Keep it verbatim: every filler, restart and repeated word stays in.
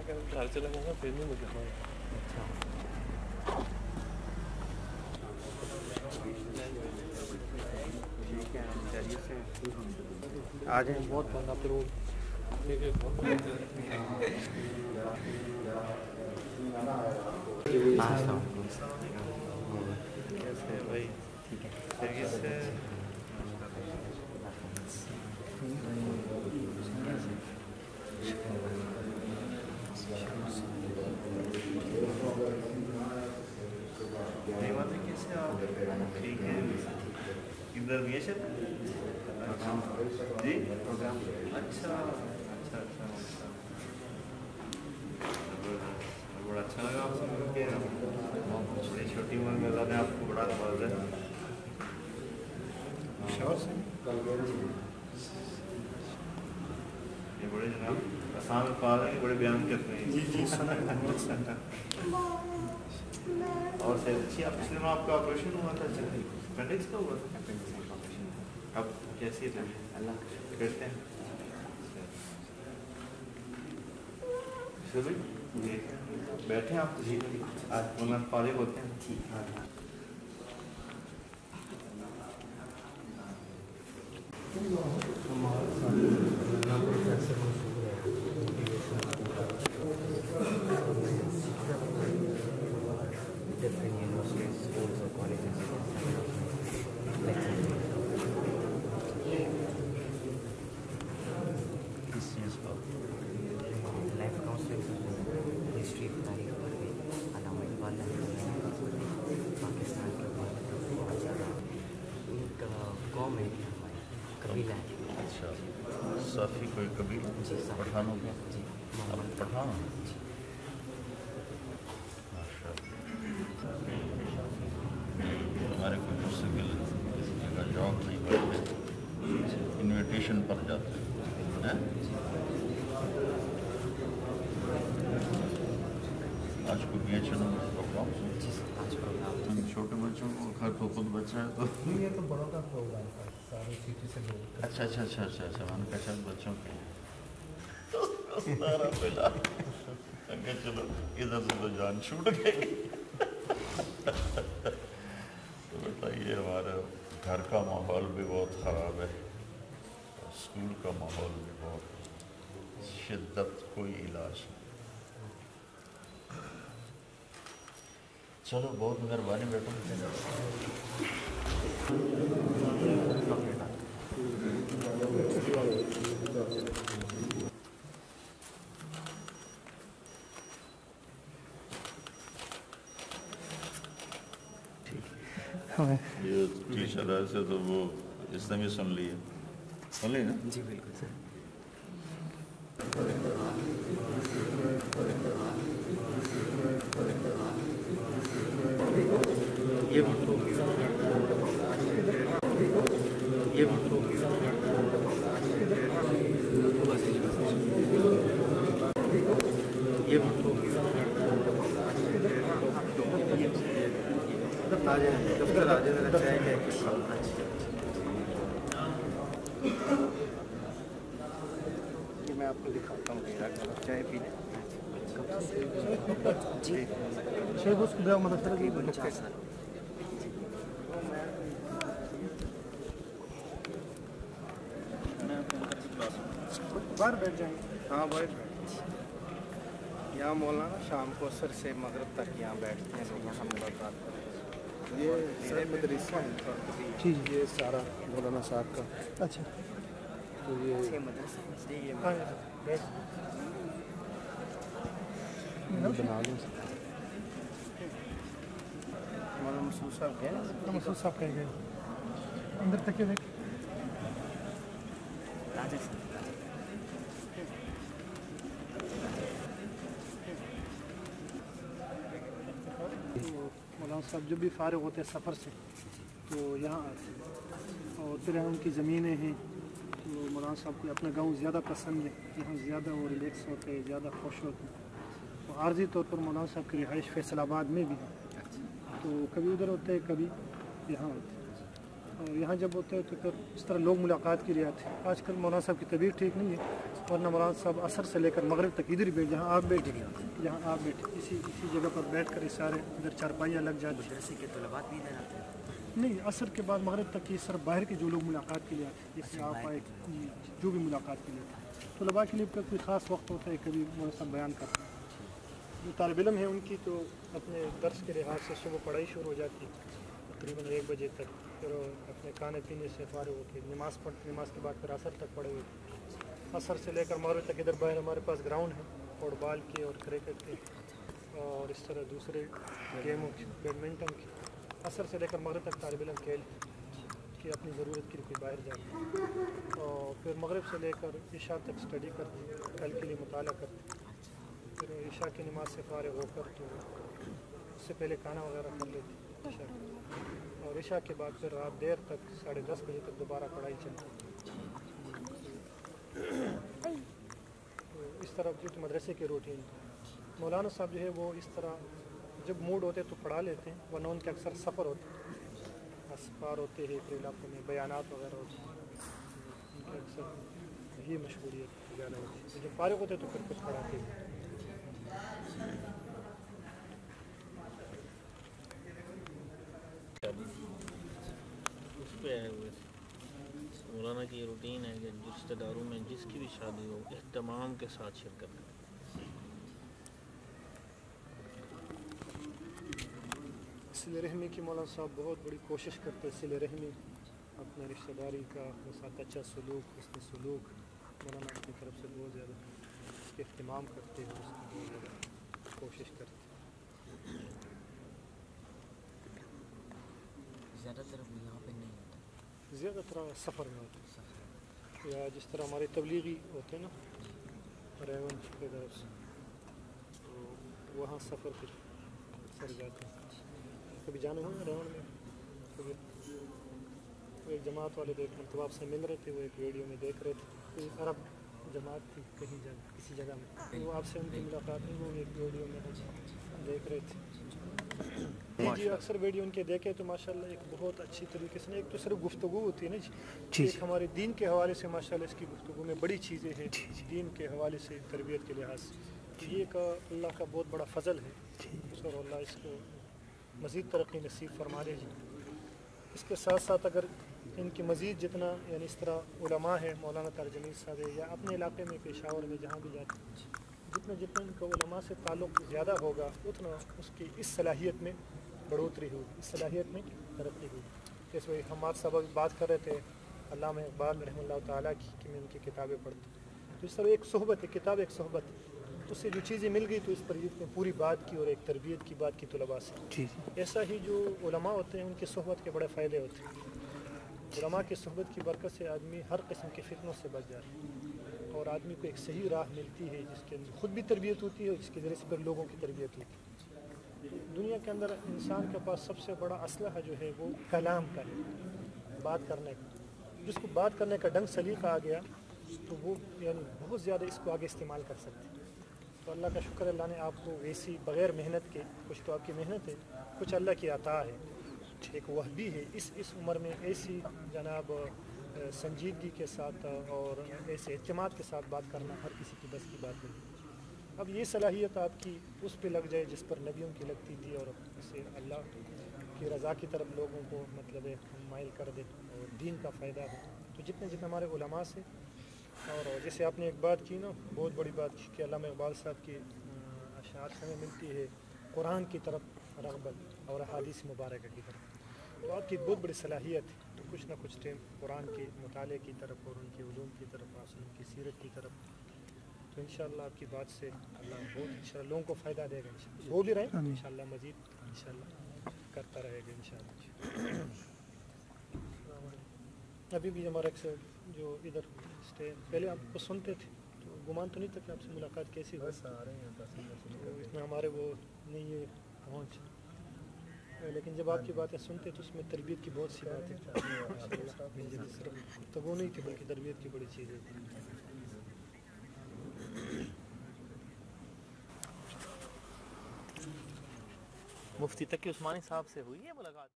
میں کہ گھر چلا جاؤں گا پھر نہیں نکلنا. ٹھیک ہے خیریت سے آ جائیں. بہت بندہ پھر وہ ٹھیک ہے. کیسے بھائی؟ ٹھیک ہے خیریت سے. نہیں بات ہے کیسے آپ ٹھیک ہے. ادھر نہیں ہے شاید جی. پروگرام اچھا اچھا اچھا بڑا اچھا لگا آپ سے مل کے. بڑی چھوٹی عمر میں اللہ نے آپ کو بڑا نوازا ہے. شور سے یہ بڑے جناب آسان الفاظ ہیں بڑے بیان کرتے ہیں. جی جی اور صحت اچھی. آپ پچھلے ماہ آپ کا آپریشن ہوا تھا اپینڈکس کا ہوا تھا. اب کیسی ہے اللہ کرتے ہیں جی. بیٹھے آپ جی آج مولانا فارغ ہوتے ہیں. ٹھیک ہے. different universities, schools or colleges. किस चीज़ को? लाइफ काउंसलिंग, हिस्ट्री तरीख पर भी अलामा इकबाल ने पाकिस्तान के बहुत ज़्यादा एक कौम है हमारी, कबीला है. अच्छा, साफ़ी कोई कबीला? जी पठानों का? जी आप पठान? जी. हमारे कोई मुस्तकिल किसी जगह जॉब नहीं करते, इन्विटेशन पर जाते हैं. आज को बी एच एन प्रोग्राम छोटे बच्चों को घर तो खुद बच्चा है तो ये तो बड़ों का प्रोग्राम था, सारी सिटी से लोग. अच्छा अच्छा अच्छा अच्छा अच्छा मैंने कहा शायद बच्चों के सारा मिला. चलो इधर से तो जान छूट गई. तो बेटा ये हमारे घर का माहौल भी बहुत ख़राब है, स्कूल का माहौल भी बहुत शिद्दत, कोई इलाज नहीं. चलो बहुत मेहरबानी बेटा. ये टीचर ऐसे तो वो इसने भी सुन लिए सुन ली ना. जी बिल्कुल सर. یہ بھٹو یہ بھٹو یہ بھٹو آ جائیں دفتر آ جائیں. ذرا چائے لے کے. یہ میں آپ کو دکھاتا ہوں چائے پی لیں. جی شیخ اس کو مدرسہ کی پچاس سال. باہر بیٹھ جائیں. ہاں بھائی یہاں مولانا شام کو عصر سے مغرب تک یہاں بیٹھتے ہیں لوگ یہاں ملاقات کرتے ہیں. یہ سر مدرسہ ہے جی جی. یہ سارا مولانا صاحب کا. اچھا تو یہ مدرسہ بنا لوں. مولانا مسعود صاحب گئے نا. مسعود صاحب کہیں گئے اندر تک کے دیکھ. مولانا صاحب جب بھی فارغ ہوتے ہیں سفر سے تو یہاں آتے ہیں اور پھر ان کی زمینیں ہیں تو مولانا صاحب کو اپنا گاؤں زیادہ پسند ہے. یہاں زیادہ وہ ریلیکس ہوتے ہیں, زیادہ خوش ہوتے ہیں. تو عارضی طور پر مولانا صاحب کی رہائش فیصل آباد میں بھی ہے تو کبھی ادھر ہوتے ہیں کبھی یہاں ہوتے ہیں. اور یہاں جب ہوتے ہیں تو پھر اس طرح لوگ ملاقات کے لیے آتے ہیں. آج کل مولانا صاحب کی طبیعت ٹھیک نہیں ہے, ورنہ مولانا صاحب عصر سے لے کر مغرب تک ادھر ہی بیٹھ, جہاں آپ بیٹھے جہاں آپ بیٹھے اسی اسی جگہ پر بیٹھ کر سارے ادھر چارپائیاں لگ جاتی ہیں. مدرسے کے طلبات بھی ادھر آتے ہیں؟ نہیں, عصر کے بعد مغرب تک یہ صرف باہر کے جو لوگ ملاقات کے لیے آتے ہیں, جیسے آپ آئے جو بھی ملاقات کے لیے آتے ہیں. طلباء کے لیے کوئی خاص وقت ہوتا ہے, کبھی مولانا صاحب بیان کرتے ہیں. جو طالب علم ہیں ان کی تو اپنے درس کے لحاظ سے صبح پڑھائی شروع ہو جاتی ہے تقریباً ایک بجے تک, پھر اپنے کھانے پینے سے فارغ ہو کے نماز پڑھ نماز کے بعد پھر عصر تک پڑھے ہوئے. عصر سے لے کر مغرب تک ادھر باہر ہمارے پاس گراؤنڈ ہے فٹ بال کے اور کرکٹ کے اور اس طرح دوسرے گیموں کی, بیڈمنٹن کی. عصر سے لے کر مغرب تک طالب علم کھیل کہ اپنی ضرورت کے لیے کوئی باہر جاتے اور پھر مغرب سے لے کر عشاء تک اسٹڈی کرتے, کل کے لیے مطالعہ کرتے. پھر عشاء کی نماز سے فارغ ہو کر تو اس سے پہلے کھانا وغیرہ کر لیتے عشاء, اور عشاء کے بعد پھر رات دیر تک ساڑھے دس بجے تک دوبارہ پڑھائی چلتی. تو اس طرح جو مدرسے کی روٹین. مولانا صاحب جو ہے وہ اس طرح جب موڈ ہوتے تو پڑھا لیتے ہیں, ورنہ ان کے اکثر سفر ہوتے ہیں, اسفار ہوتے ہیں پھر علاقوں میں, بیانات وغیرہ ہوتے ہیں, ان کے اکثر یہ مشغولیت زیادہ ہوتی ہے. جب فارغ ہوتے تو پھر کچھ پڑھاتے ہیں. اس پہ آئے ہوئے تھے. مولانا کی یہ روٹین ہے کہ رشتہ داروں میں جس کی بھی شادی ہو اہتمام کے ساتھ شرکت کریں. صلہ رحمی کی مولانا صاحب بہت بڑی کوشش کرتے ہیں. صلہ رحمی, اپنے رشتہ داری کا ساتھ اچھا سلوک, اس کے سلوک مولانا اپنی طرف سے بہت زیادہ اس کے اہتمام کرتے ہیں, اس کی بہت زیادہ کوشش کرتے ہیں. زیادہ تر یہاں پہ نہیں ہوتا, زیادہ تر سفر میں ہوتے ہیں, یا جس طرح ہمارے تبلیغی ہوتے ہیں نا ریون کی طرف سے, تو وہاں سفر پھر اکثر جاتے ہیں. کبھی جانے ہوئے ریون میں, کبھی ایک جماعت والے دیکھ مرتبہ آپ سے مل رہے تھے, وہ ایک ویڈیو میں دیکھ رہے تھے, کوئی عرب جماعت تھی کہیں جگہ کسی جگہ میں, وہ آپ سے ان کی ملاقات ہوئی, وہ ایک ویڈیو میں دیکھ رہے تھے. جی اکثر ویڈیو ان کے دیکھے تو ماشاءاللہ ایک بہت اچھی طریقے سے, ایک تو صرف گفتگو ہوتی ہے نا جی, ایک ہمارے دین کے حوالے سے ماشاءاللہ اس کی گفتگو میں بڑی چیزیں ہیں, دین کے حوالے سے تربیت کے لحاظ سے. یہ ایک اللہ کا بہت بڑا فضل ہے, اور اللہ اس کو مزید ترقی نصیب فرما دے. اس کے ساتھ ساتھ اگر ان کی مزید جتنا یعنی اس طرح علماء ہے, مولانا طارق جمیل صاحب ہے, یا اپنے علاقے میں پشاور میں جہاں بھی جاتے ہیں, جتنا جتنا ان کا علماء سے تعلق زیادہ ہوگا اتنا اس کی اس صلاحیت میں بڑھوتری ہوگی, اس صلاحیت میں ترقی ہوگی. جیسے وہی حماد صاحب بات کر رہے تھے علامہ اقبال رحمہ اللہ تعالیٰ کی کہ میں ان کی کتابیں پڑھتا ہوں, تو اس طرح ایک صحبت ہے, کتاب ایک صحبت ہے, اس سے جو چیزیں مل گئی تو اس پر یہ پوری بات کی اور ایک تربیت کی بات کی طلباء سے. ایسا ہی جو علماء ہوتے ہیں ان کی صحبت کے بڑے فائدے ہوتے ہیں. علماء کی صحبت کی برکت سے آدمی ہر قسم کے فتنوں سے بچ جاتا ہے, اور آدمی کو ایک صحیح راہ ملتی ہے جس کے اندر خود بھی تربیت ہوتی ہے اور جس کے ذریعے سے پھر لوگوں کی تربیت ہوتی ہے. دنیا کے اندر انسان کے پاس سب سے بڑا اسلحہ جو ہے وہ کلام کا ہے, بات کرنے کا. جس کو بات کرنے کا ڈنگ سلیقہ آ گیا تو وہ یعنی بہت زیادہ اس کو آگے استعمال کر سکتے ہیں. تو اللہ کا شکر, اللہ نے آپ کو ویسی بغیر محنت کے, کچھ تو آپ کی محنت ہے, کچھ اللہ کی عطا ہے, ایک وہبی ہے. اس اس عمر میں ایسی جناب سنجیدگی کے ساتھ اور ایسے اعتماد کے ساتھ بات کرنا ہر کسی کی بس کی بات نہیں. اب یہ صلاحیت آپ کی اس پہ لگ جائے جس پر نبیوں کی لگتی تھی, اور اسے اللہ کی رضا کی طرف لوگوں کو مطلب ہے مائل کر دے اور دین کا فائدہ ہو. تو جتنے جتنے ہمارے علماء سے, اور جیسے آپ نے ایک بات کی نا, بہت بڑی بات کی کہ علامہ اقبال صاحب کی اشعار سے ہمیں ملتی ہے قرآن کی طرف رغبت اور احادیث مبارکہ کی طرف. تو آپ کی بہت بڑی صلاحیت ہے, تو کچھ نہ کچھ ٹائم قرآن کے مطالعے کی طرف اور ان کے علوم کی طرف, ان کی سیرت کی طرف. تو انشاءاللہ آپ کی بات سے اللہ بہت انشاءاللہ لوگوں کو فائدہ دے گا. انشاءاللہ وہ بھی رہے انشاءاللہ, مزید انشاءاللہ کرتا رہے گا انشاءاللہ. ابھی بھی ہمارا اکثر جو ادھر اسٹے پہلے آپ کو سنتے تھے تو گمان تو نہیں تھا کہ آپ سے ملاقات کیسی ہو, اتنا ہمارے وہ نہیں ہے پہنچ, لیکن جب آپ کی باتیں سنتے تو اس میں تربیت کی بہت سی باتیں, صرف تو وہ نہیں تھی بلکہ تربیت کی بڑی چیزیں تھیں. مفتی تقی عثمانی صاحب سے ہوئی ہے ملاقات؟